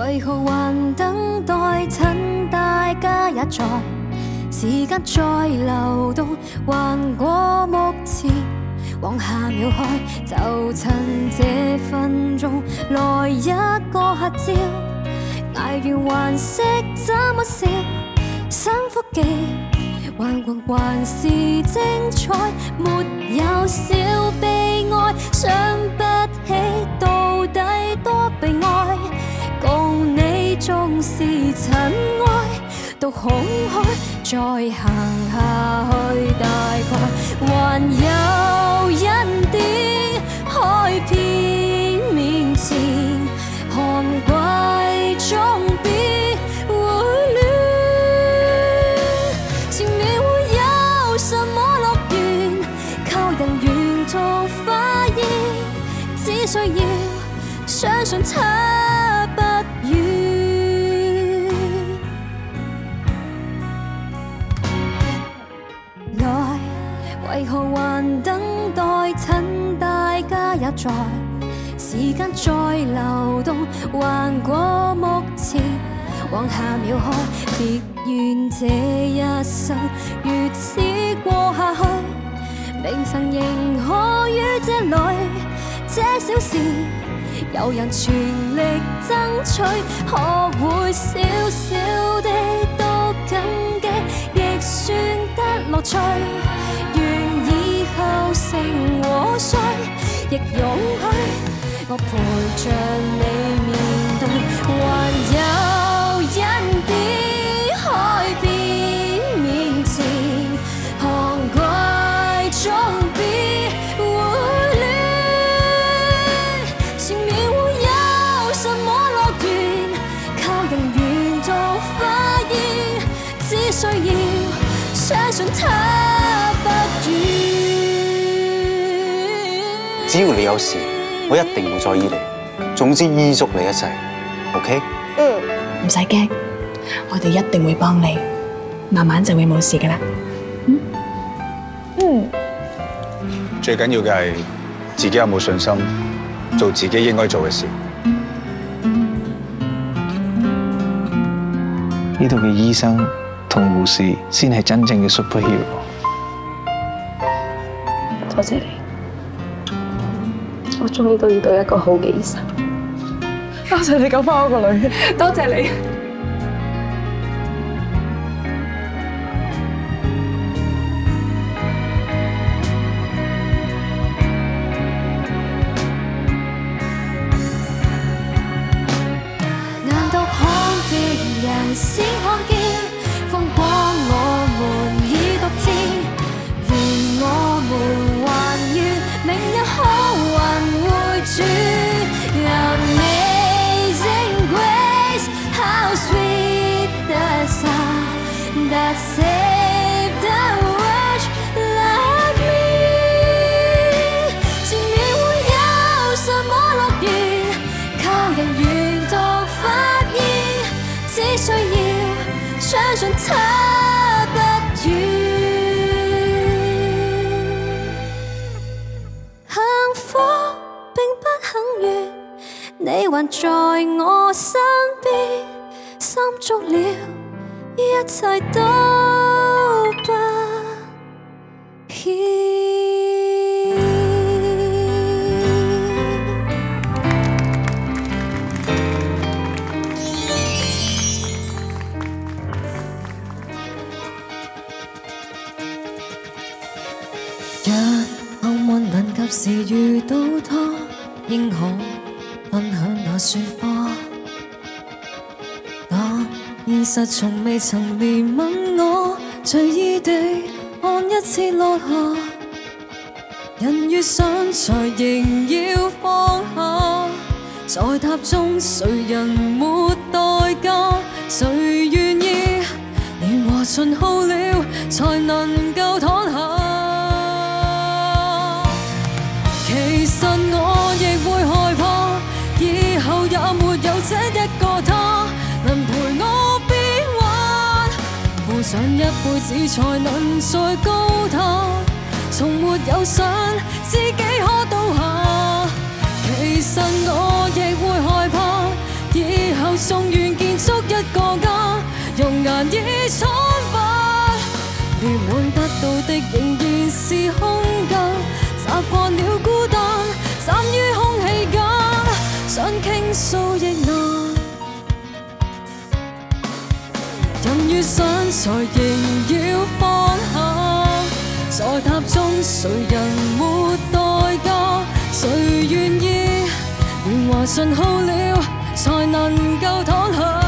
為何還等待？趁大家也在，時間在流動，還過目前。往下秒開，就趁這分鐘來一個合照，捱完還識怎麼笑？深呼記，還活還是精彩，沒有小悲哀，想不起到底多被愛。告你縱是塵埃，都空虛，再行下去，大概還有一點海片面前，看季終必會亂，前面會有什麼樂園，靠人沿途發現，只需要相信差不遠。為何還等待？趁大家也在，時間在流動，還過目前，往下秒開，別願這一生如此過下去。明晨仍可於這裏，這小事有人全力爭取，學會少少的都感激，亦算得樂趣。成和衰，亦容許我陪着你面對，還有一啲海邊面前，看季終必會亂，前面會有什麼樂園，靠人沿途發現，只需要相信它不遠。只要你有事，我一定會再醫你。總之醫足你一世 ，OK？ 唔使驚，我哋一定會幫你，慢慢就會冇事噶啦。 最緊要嘅係自己有冇信心，做自己應該做嘅事。 呢度嘅醫生同護士先係真正嘅 superhero。 多謝你。我終於都遇到一個好嘅醫生， 多謝你救翻我個女，多謝你。 難道看極人先看見風光，我們已獨佔，願我們還願明日可Amazing grace, how sweet the sound that saved a wretch like me。前面會有什麼樂園，靠人沿途發現，只需要相信它不遠。你還在我身邊，心足了，一切都不欠。若幸運能及時遇到他，應可分享那説話，但現實從未曾憐憫我，隨意地看一切落下。人越想才仍要放下，在塔中誰人沒代價？誰願意年華盡耗了才能夠躺下？其實我亦會害怕，以後也沒有這一個他能陪我變幻，付上一輩子才能在高塔，從沒有想自己可倒下。其實我亦會害怕， 以後縱願建築一個家，容顏已蒼白，連滿得到的仍然是空間，習慣了孤單，散於空氣間，想傾訴亦難。人越想才仍要放下，在塔中誰人沒代價？誰願意年華盡耗了才能夠躺下？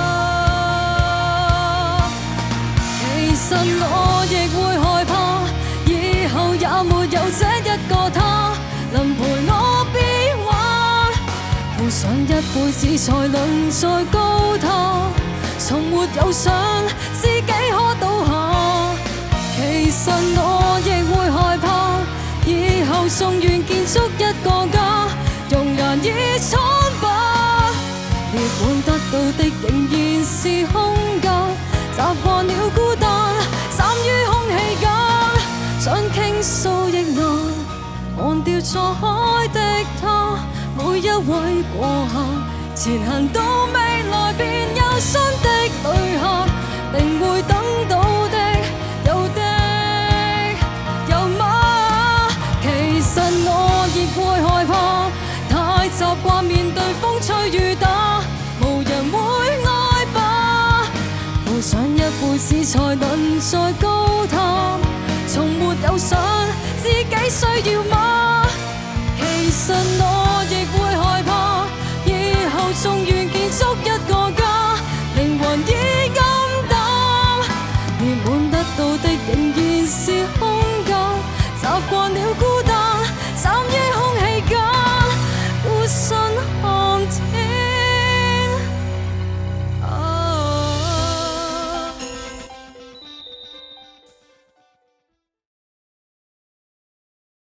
其實我亦會害怕，以後也沒有這一個他能陪我變幻，互想一輩子才能在高塔，從沒有想自己可倒下。其實我亦會害怕，以後縱願建築一個家，容顏已蒼白，熱滿得到的仍然是空間，習慣了孤單，散於空氣間，想傾訴亦難，忘掉錯開的他，每一位過客，前行到未來便有新的旅客，定會等到的，有的有嗎？其實我亦會害怕，太習慣面對風吹雨打，無人會愛吧，互想一輩子才能在高塔，從沒有想自己需要嗎？其實我